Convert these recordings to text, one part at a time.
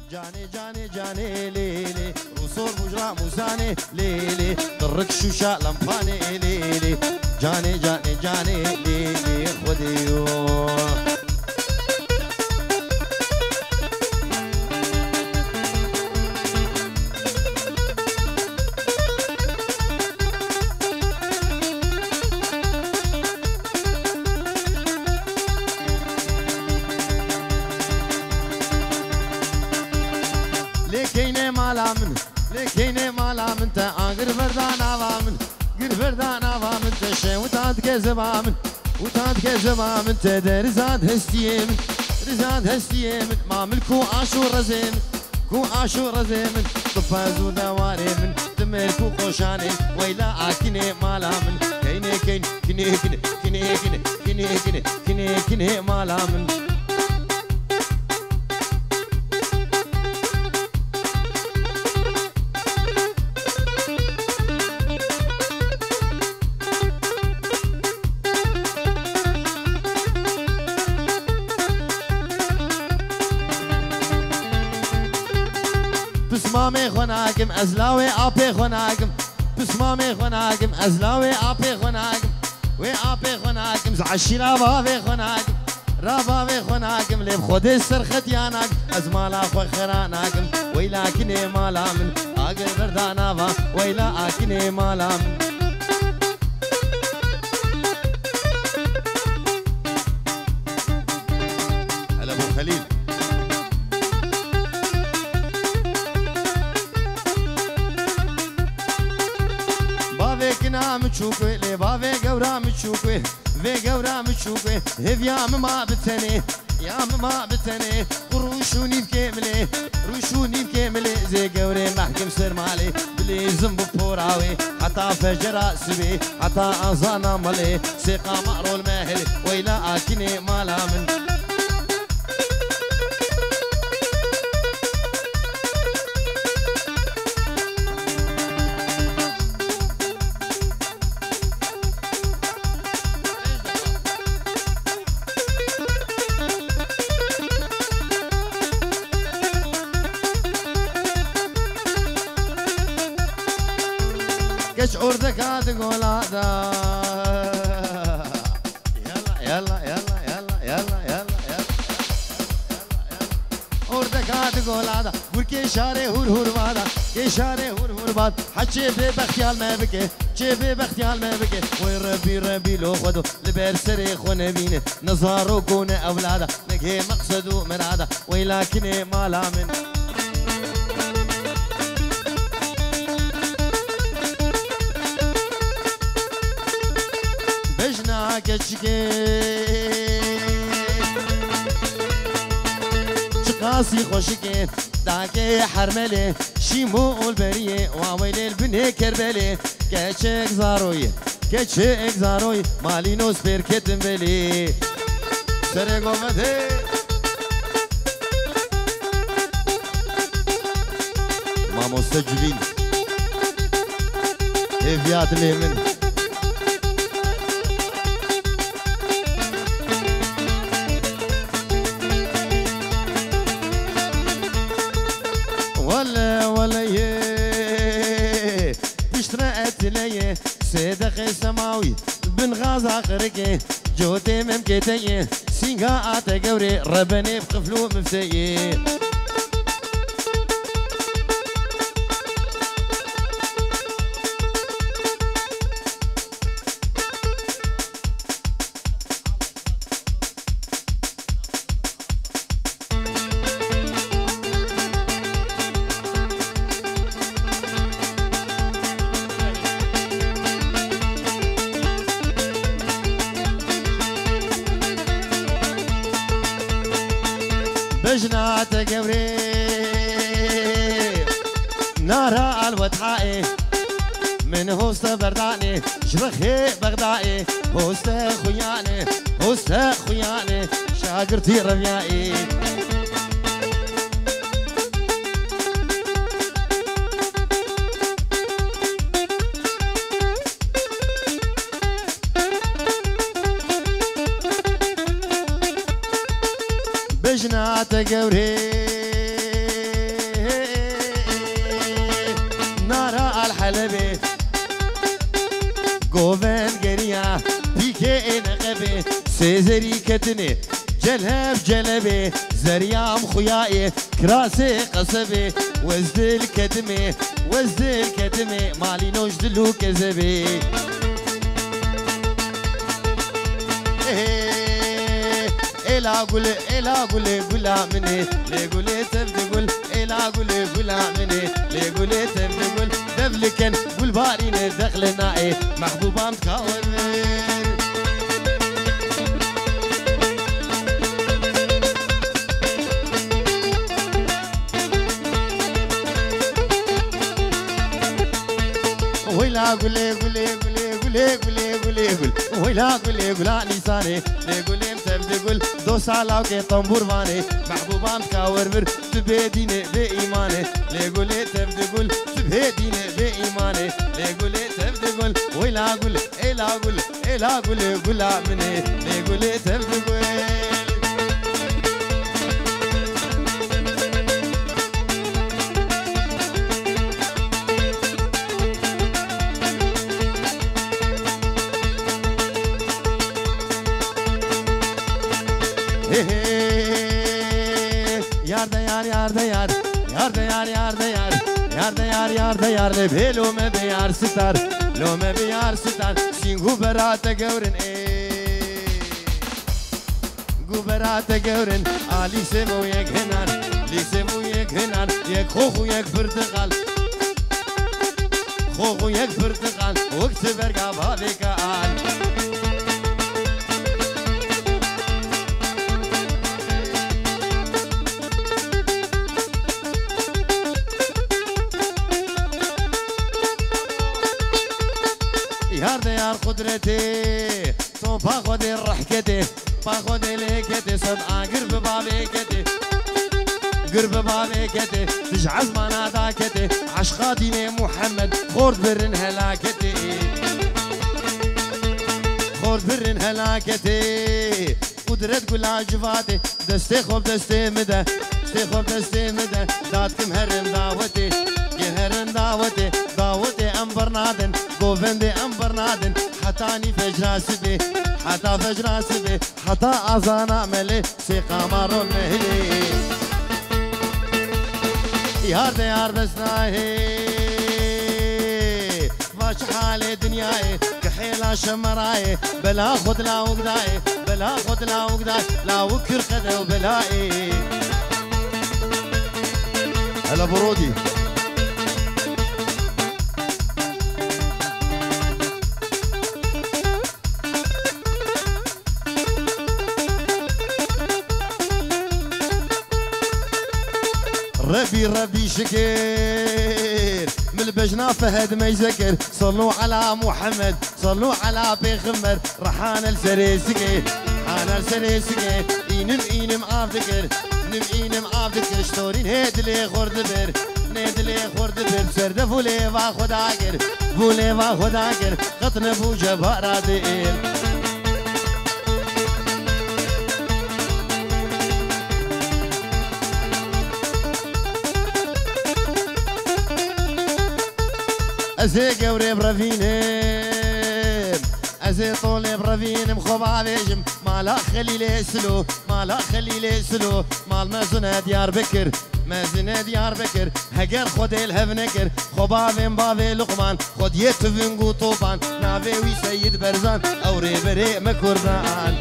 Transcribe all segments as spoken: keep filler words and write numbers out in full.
جاني جاني جاني ليلي وصور مجرى موزاني ليلي درك شوشة لمباني ليلي جاني جاني جاني ليلي خديو لكيني مالا من لكيني مالا من تا غير فردان عوا من غير فردان عوا من تشي وتاد كذبا من وتاد كذبا من تا رزاد هستي من رزاد هستي من ما ملكو عاشو رزين كو عاشو رزين من طفازو دواري من تملكو قوشاني ويلا اكيني مالا من كيني كين كيني كيني كيني كيني كيني كيني كيني كيني مالا من بسمامي خناقم ازلاوي ابي خناقم بسمامي خناقم ازلاوي ابي خناقم وي ابي خناقم زعشي رابا خناقم رابا خناقم لي بخد سرخت ياناك ازمالا فخراناقم ويلاكني مالا من اقل بردانا با ويلا اكني مالا من هلا ابو خليل مچوکوی لیبا وی گورا مچوکوی وی گورا مچوکوی هفیام ما بتنی یام ما بتنی روشونی کمله روشونی کمله زی گوری محکم سر مالی بلی زنب پوراوی حتا فجر سبی حتا ازانا مالی سیقا معرول مهل ویلا آکنی مالا من كش أردك هاد قولادا يلا يلا يلا يلا يلا يلا يلا أردك هاد قولادا وركي شاري هور هور بادا كي شاري هور هور باد حشي ببختيال ما بكي شي ببختيال ما بكي وي ربي ربي لو خدو لبير سري خونه بينه نظارو كونه أولادا نجي مقصدو مرادا ولكني مالا من كشكي شقاسي خوشكي داكي حرملي شيمو البريه واويل البني كربلي كشك زاروي كشك زاروي مالينوس بيركتن بلي سرقو مدي ما مستجبين افيات لمن صدق سماوي بن غازا خرقي جوتي ممكتي سينغا اتقوري ربني بقفلو مفتي بجنات قوري نارا الوطحائي من هوست برداني شرخي بغدائي هوست خياني هوست خياني شاقرتي رميائي بجنات قوري كتني جلهب جلبي زريام خيائي كراسي قصبي وزد الكتمي وزد الكتمي مالي نوش دلو كذبي إلا قول إلا قول قولا مني لي قولي تبدي قول إلا قول قولا مني لي قولي تبدي قول دبلكن قول بارين دخل نائي محبوبان تكاور ويلا قولي قولي قولي قولي قولي قولي قول ويلا قولي قولا لساني لي قولي تبدي قول دو سالا وكي طنبور فاني محبوبان تكاور بر تبهديني بإيماني لي قولي تبدي قول تبهديني بإيماني لي قولي تبدي قول ويلا قول إلا قول إلا قولي قولا مني لي قولي تبدي قول yar da yar yar da yar yar da yar yar da yar yar da yar yar da yar le belo me be yar sitar lo me be yar sitar sin guberata gaurin e guberata gaurin ali semo yek henar li semo yek henar yek khokhu yek portakal khokhu yek portakal waqt berga baveka al يار يار قدرتي تو باخذ الرحكتي باخذ ليكتي صدقة قرب بابيكتي قرب بابيكتي تجعز مناداكتي عشقاتي محمد خورد برن هلاكتي خورد برن هلاكتي قدرت كل عجفاتي دستي خوب دستي مدى دستي خوب دستي مدى داتكم هرم دعوتي هرم دعوتي دعوتي أمبر نادن قوفندي أمبر نادن حتاني فجر سبي حتى فجر سبي حتى أذان عملي سي قمر المهلي يار ده يار بسناهي واش حالي دنياي كحيلة شمراي بلا خد لا وقداي بلا خد لا وقداي لا وكر خذ وبلاي هلا برودي ربي ربي شكر من البجنا فهد ما يذكر صلوا على محمد صلوا على بيغمر رحان السريسكي حان السريسكي إنم إنم عافذكر إنم إنم عافذكر شتورين هيد لي خورد بر نيد لي خورد بر سرد فولي وا خداكر فولي وا خداكر قطن بو جبارا ديل ازي قوري برافينم ازي طولي برافينم خوب عليجم مالا خليلي سلو مالا خليلي سلو مال مازنة ديار بكر مازنة ديار بكر هجر خود الهفنكر خوبابين بابي لقمان خود يتفنقو طوبان نافي وي سيد برزان اوري بري مكردان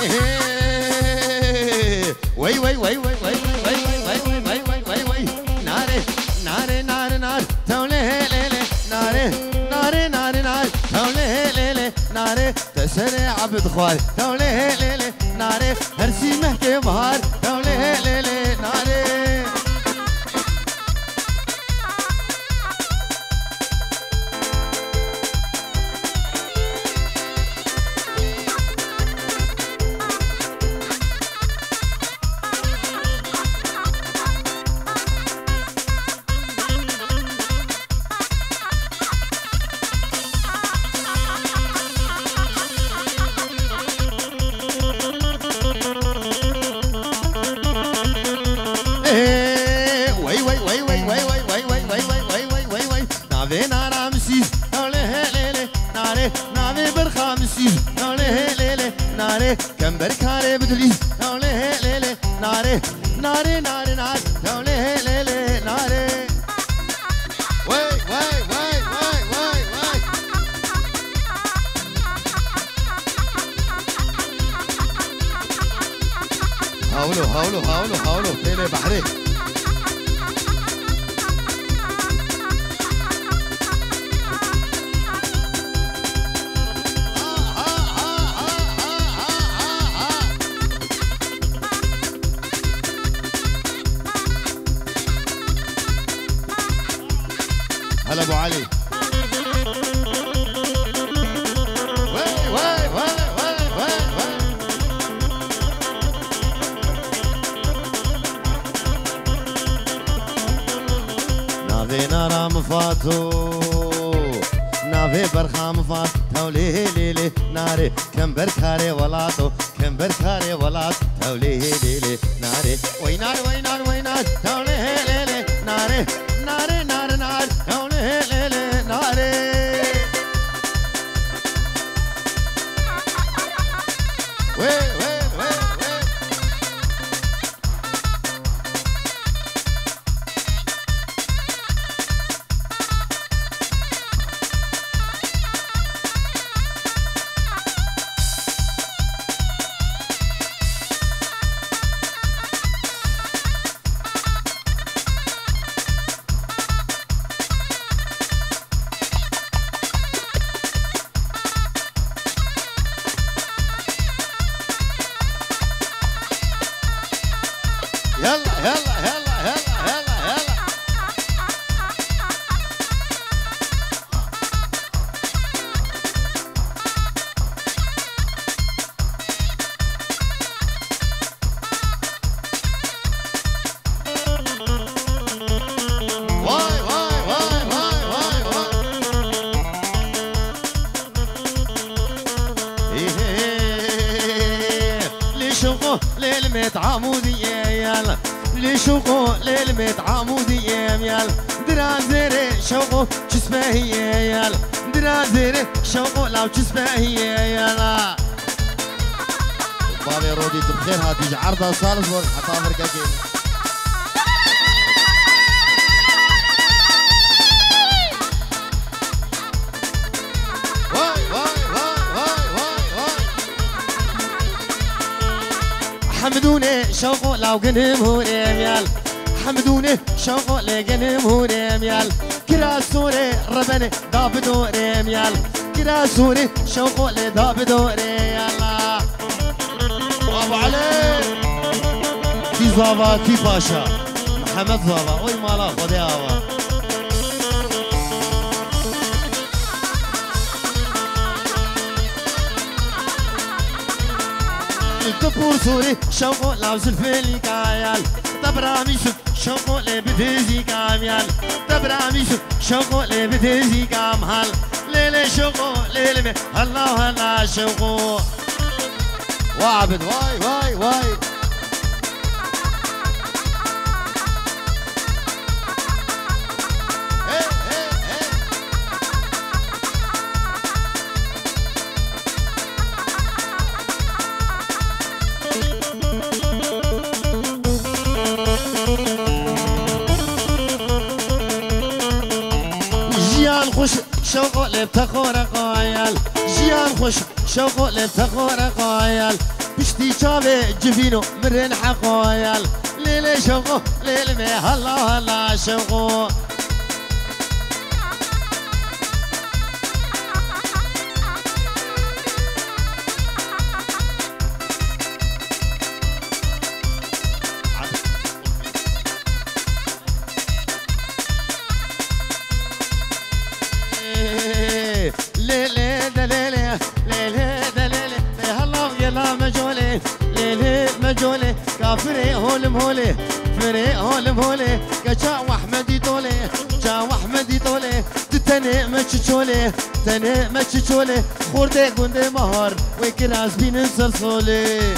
وي وي وي وي وي وي وي وي وي وي وي وي ناري ناري ناري نار تولي ليلي ناري ناري ناري نار تولي ليلي ناري تسري عبد خواري تولي ليلي ناري هرسي مهكي بهار تولي ليلي ناري كم بركاري بدلي نولي ليلي ناري ناري ناري نار نولي ليلي ناري وي وي وي وي وي وي هاولوا هاولوا هاولوا هاولوا ليلي بحري هلا ابو علي وي وي وي وي وي وي نافي نارا مفاتو نافي برخا مفات تولي ليلي ناري كم بركاري ولاتو كم بركاري ولات تولي ليلي ناري وي نار وي نار وي نار تولي ليلي ناري ناري نار نار تولي ليلي ناري وي وي وي وي يلا يلا يلا يلا يلا يلا واي واي واي واي واي واي لشوقه للميت عمودية يلا لشوقه للميت عمودية يلا درازيري شوقه جسمه هي يلا درازيري شوقه لو جسمه هي يلا بابي رودي بخير هاتي عرضة صالح حتى أفريقيا حمدوني شوقو لو قنم هوريم يال حمدوني شوقو لقنم هوريم يال كراسوني ربني دابدو ريم يال كراسوني شوقو لدابدو ريم يالا ابو علي تي زافا تي باشا محمد زافا وي مالا خدي هوا الكبور سوري شوقو لابس الفيلي كايال تبرامي شوف شوقو لي بديزي كاميال تبرامي شوف شوقو لي بديزي كامهال ليلي شوقو ليلي مي الله هلا شوقو وعبد واي واي واي خوش شوقو لبتخور قایل جیان خوش شوقو لبتخور قایل بشتي شابي جبينو مرن حقويال ليلي شوقو ليلي مي هلا هلا شوقو مجولي كافري هولم هولي فري هولم هولي كشا وحمدي طولي شا وحمدي طولي تتني مششولي تني مششولي خوردي قندي مهار ويكراز بين صلصولي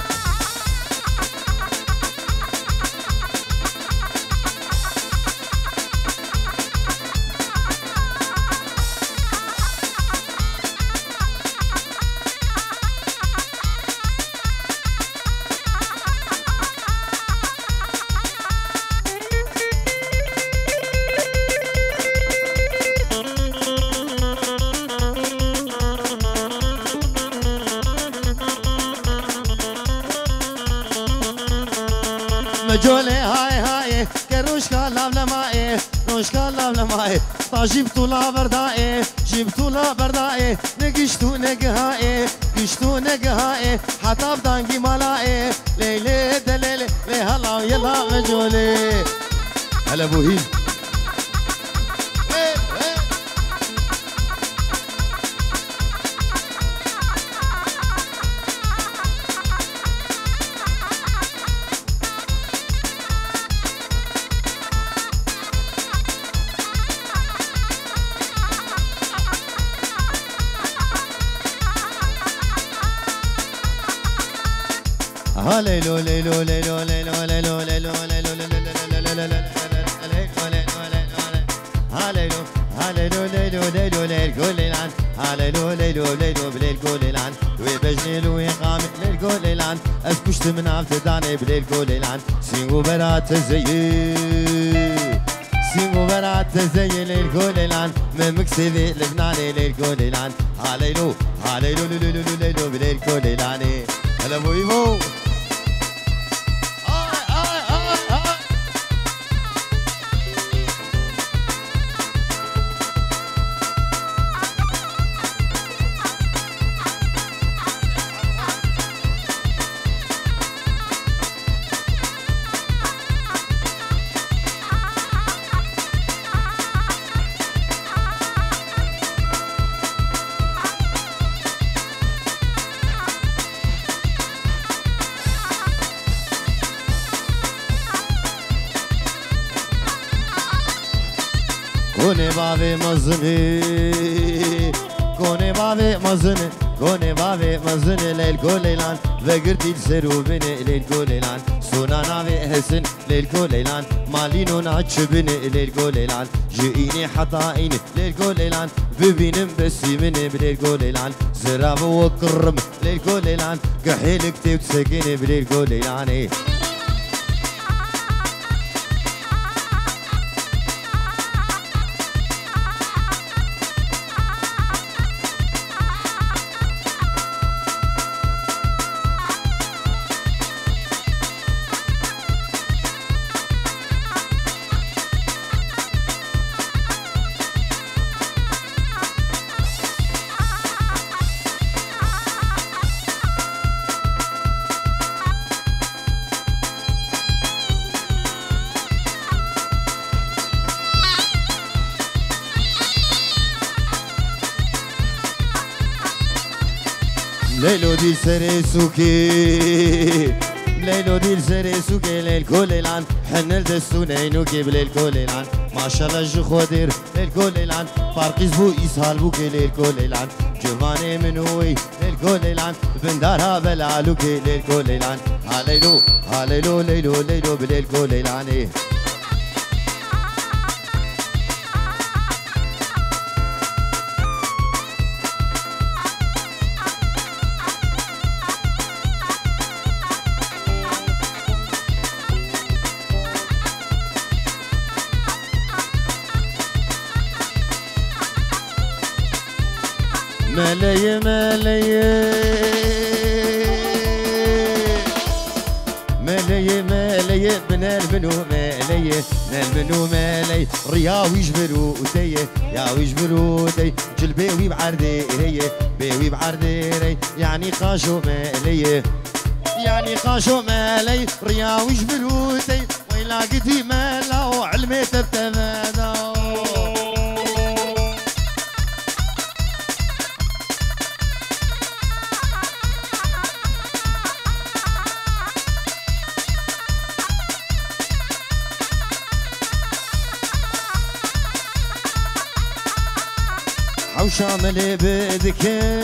مجولي هاي هاي كروشكا لملماي روشكا لملماي طاجبتو لا برداي جبتو لا برداي نقشتو نقهاي قشتو نقهاي حتى بدانقي ملاي ليلي دليلي لي هلا يلا مجولي هلا بوهيل هاليلو ليلو ليلو ليلو ليلو ليلو ليلو هاليلو هاليلو ليلو ليلو ليلو ليلان هاليلو ليلو ليلو بليل ليلان وبجنيل ويقام ليل ليلان اسكشت من عفتداني بليل ليلان سينغو برات زي سينغو برات زي ليل ليلان من مكسبي لبناني ليل ليلان هاليلو هاليلو ليلو ليلو بليل ليلاني هلا بويمو Kone bave mazını, kone bave mazını, kone bave mazını lel kolelan ve gırtil serubini lel kolelan sunana ve hesin lel kolelan malino naçbini lel kolelan jiini hataini lel kolelan bebinim besimini lel kolelan zirabu ve kırm lel kolelan gahilik tevsekini lel kolelani ليلو دي سري سوكي ليلو دي سري سوكي ليل كوليلان حنل دستونينو كيب ليل كوليلان ما شاء الله جو خودير ليل كوليلان فارقيز بو إسهال بوكي ليل كوليلان جواني منوي ليل كوليلان بندارها بلالوكي ليل كوليلان هاليلو هاليلو ليلو ليلو بليل كوليلاني ملي ملي نال منو مالي نال منو مالي رياوي جبرو تيه ياوي جبرو تيه جلبيوي بعردي ري بيوي بعردي ري يعني خاشو مالي يعني خاشو مالي رياوي جبرو تيه ويلا قدي مالا وعلمي تبتمادا وشامل بدك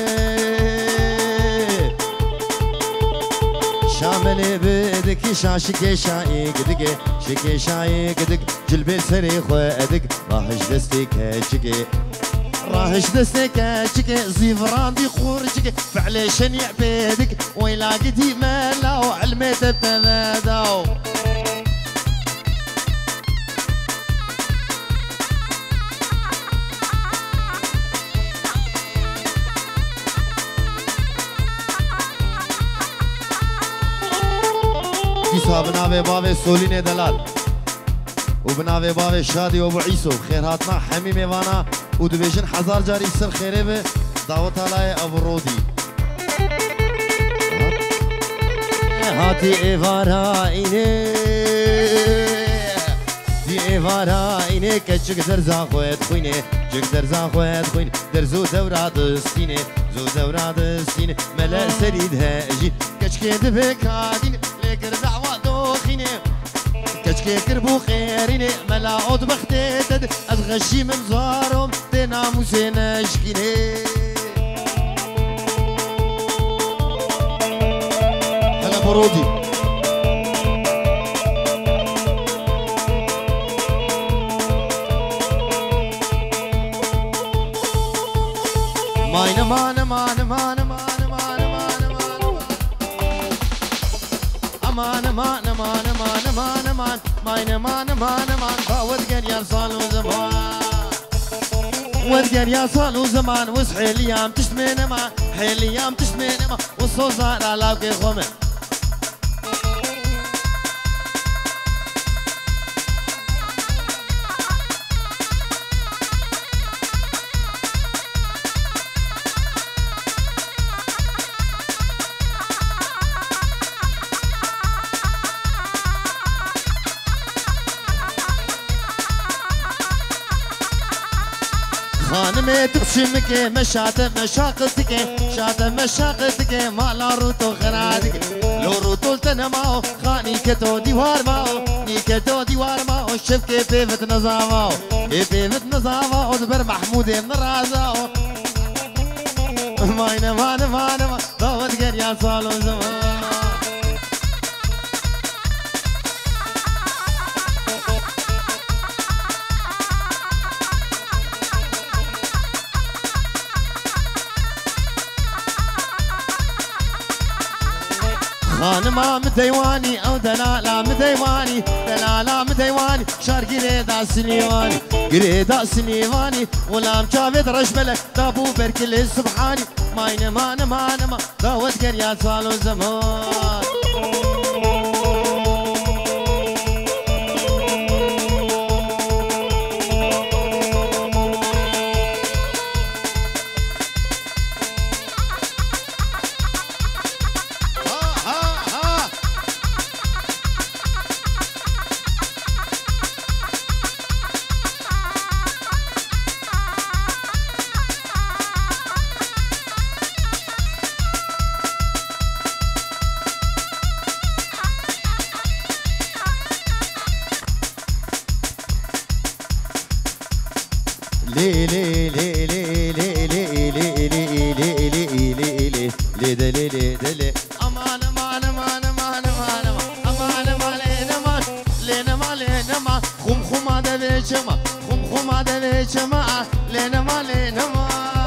شامل بدك شاشك شايق دك شك شايق دك جلبي سري خدك راهش دستك هجك راهش دستك هجك زيفران دي خورجك فعليش يعبدك ويلا قدي مالا وعلمت بتماداو بناوي بابي سوليني دلال وبناوي بابي شادي وابو عيسو خير هاتنا حمي ميوانا ودبيجن حزار جاري سر خيري به دعوت علي ابو رودي هاتي ايفارا ايني دي ايفارا ايني كچك درزا خويت خويني جك درزا خويت خويني درزو دورات السيني زو دورات السيني ملا سريد هاجي كچك دبك هادين لكر دعوة دوخيني كشكي كربو خيريني ملا عود بختيتد أتغشي من زارهم تناموسي نشكيني هلا برودي ماين مان مان مان مان مان مان مان مان مان مان ماين مان مان مان فودقن يا صالو زمان ودقن يا صالو زمان وصحي ليام تشتمين ما حي ليام تشتمين ما وصوصار على كي خمن خانمي تبشمك مشات مشاقتك شات مشاقتك مالا روتو خرادك لو روتو تنماو خاني كتو ديوار ماو ني كتو ديوار ماو شفكي بيفت نظاماو بيفت نظاماو دبر محمود من رازاو ماينا مانا مانا ما ضوت قر يا صالو زمان خانما مديواني او دلالا مديواني دلالا مديواني شار قريدا سليواني قريدا سليواني ولا مجافد رشبلك دابو بركل سبحاني ماين مان مان ما داوت قريا صالو زمان لي لي لي لي لي لي لي لي لي لي لي لي لي لي لي امان امان امان امان امان امان امان امان لينا ما لينا ما خم خم هذا ليش ما خم خم هذا ليش ما لينا ما لينا ما